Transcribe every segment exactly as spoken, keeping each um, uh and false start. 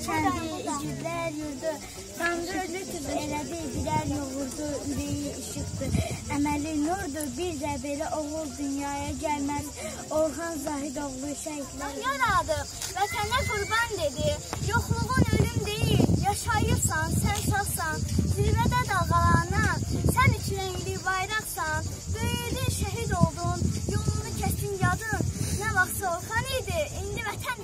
kəndi, igidlər yurdu. Tanrı lütf elədi, birər yoğurdu, ürəyi işıqdır. Əməli nurdur, bir də belə oğul dünyaya gəlməz. Orxan Zahidoğlu şəhidlər yaradıb, vətənə qurban dedi. Yoxluğun ölüm deyil, yaşayırsan, sən sağsan. Zirvədə dalğalanan, sən üç rəngli bayraqsan. Böyüdün, şəhid oldun, yolunu kəsin yadın. Nə vaxtsa Orxan idi, indi vətən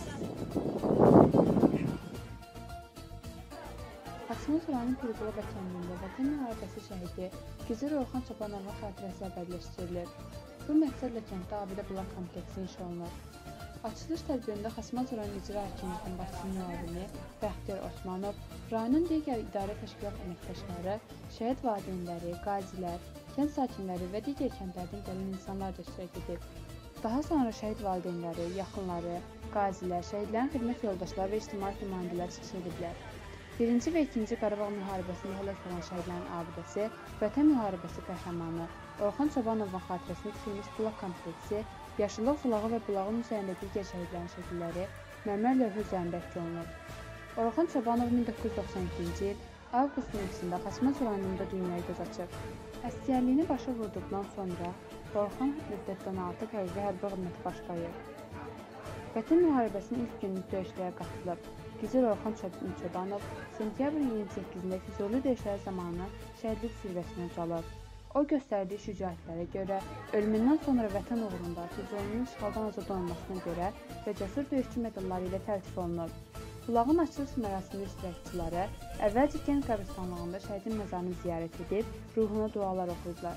Xaçmaz rayonun Pirqulaba kəndində Vətən müharibəsi şəhidi Gizir Orxan Çobanovun xatirəsi əbədiləşdirilir. Bu məqsədlə kənddə abidə bulaq kompleksi inşa olunur. Açılış tədbirində Xaçmaz rayon icra hakimiyyətinin başçı müavini Bəxtiyar Osmanov, rayonun digər idarə təşkilat əməkdaşları, şəhid valideynləri, qazilər, kənd sakinləri və digər kəndlərdən gələn insanlar da iştirak edib. Daha sonra şəhid valideynləri, yaxınları, qazilər, şəhidlərin xidmət yoldaşları və ictimai nümayəndələr çıxış ediblər. Birinci və ikinci Qarabağ müharibəsində həlak olan şəhidlərin abidəsi, Vətən müharibəsi qəhrəmanı Orxan Çobanovun xatirəsinə tikilmiş bulaq kompleksi, yaşıllıq zulağı və bulağın üzərində digər şəhidlərin şəkilləri mərmər lövhə üzərində əks olunur. Orxan Çobanov min doqquz yüz doxsan ikinci il avqustun ikisində Xaçmaz rayonunda dünyaya göz açıb. Əsgərliyini başa vurduqdan sonra Orxan müddətdən artıq hərbi hərbi xidməti başlayır. Vətən müharibəsinin ilk günlük döyüşlərə qatılıb. Gizir Orxan Çobanov sentyabrın iyirmi səkkizində Füzuli döyüşləri zamanı şəhidlik zirvəsinə ucalır. O göstərdiyi şücaətlərə görə, ölümündən sonra vətən uğrunda Füzulinin işğaldan azad olunmasına görə və cəsur döyüşçü medalları ilə təltif olunur. Bulağın açılış mərasimi iştirakçıları əvvəlcə kənd qəbristanlığında şəhidin məzarını ziyarət edib, ruhuna dualar oxuyublar.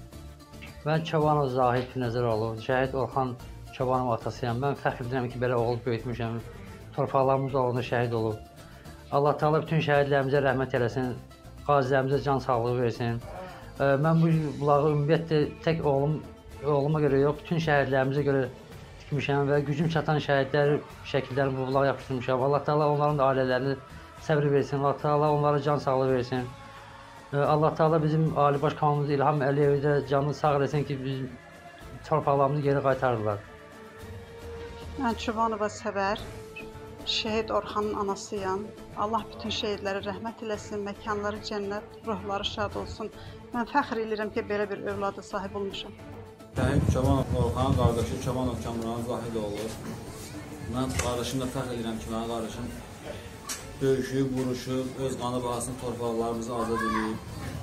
Mən Çobanov Zahid Nəzəroğlu, şəhid Orxan Çobanov atasıyam. Mən fəxr edirəm ki, belə oğul böyütmüşəm. Torpaqlarımız uğrunda şəhid olub. Allah Teala bütün şəhidlərimizə rəhmət eləsin, qazilərimizə can sağlığı versin. Mən bu bulağı ümumiyyətlə tək oğlum, oğluma görə yox, bütün şəhidlərimizə görə tikmişəm və gücüm çatan şəhidlər şəkillərini bu bulağa yapışdırmışam. Allah Teala onların da ailələrini səbr versin, Allah Teala onlara can sağlığı versin. Allah Teala bizim Ali Baş Komandanımız İlham Əliyevi də canını sağ eləsin ki, bizim torpaqlarımızı geri qaytarırlar. Mən Çobanova Səvər, şəhid Orxanın anasıyam. Allah bütün şəhidlərə rəhmət eləsin, məkanları cənnət, ruhları şad olsun. Mən fəxr edirəm ki, belə bir övlada sahib olmuşam. Şəhid Çobanov Orxanın qardaşı Çobanov Kamran Zahidoğlu. Mən qardaşımla fəxr edirəm ki, mənim qardaşım döyüşüb, vuruşub, öz qanı bahasını torpaqlarımızı azad edib.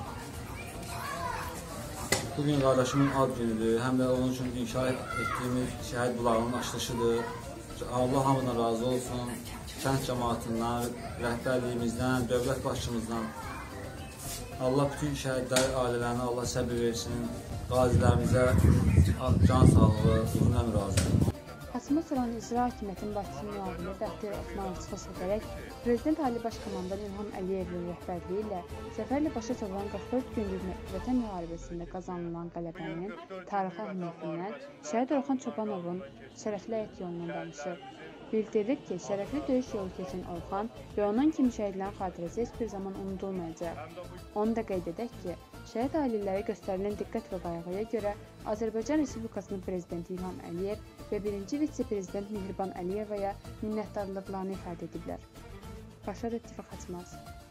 Bugün qardaşımın ad günüdür, həm də onun üçün inşa etdiyimiz şəhid bulağının açılışıdır. Allah hamına razı olsun, kənd cəmaatından, rəhbərliyimizdən, dövlət başçımızdan. Allah bütün şəhidlər ailələrinə Allah səbir versin, qazilərimizə can sağlığı, uzun ömür arzulayın. Xaçmaz rayon icra hakimiyyətinin başçı müavini Bəxtiyar Osmanov çıxış edərək, Prezident Ali Baş Komandan İlham Əliyevin rəhbərliyi ilə zəfərlə başa çatılan qırx dörd günlük Vətən müharibəsində qazanılan qələbənin tarixi əhəmiyyətindən, şəhid Orxan Çobanovun şərəfli həyat yolundan danışır. Bildirib ki, şərəfli döyüş yolu keçən Orxan və onun kimi şəhidlərin xatirəsi heç bir zaman unudulmayacaq. Onu da qeyd edək ki, şəhid ailələri göstərilən diqqət və qayğıya görə Azərbaycan Respublikasının Prezidenti İlham Əliyev və birinci vitse-prezident Mehriban Əliyevaya minnətdarlıqlarını ifadə ediblər. Başar İttifaq Xaçmaz.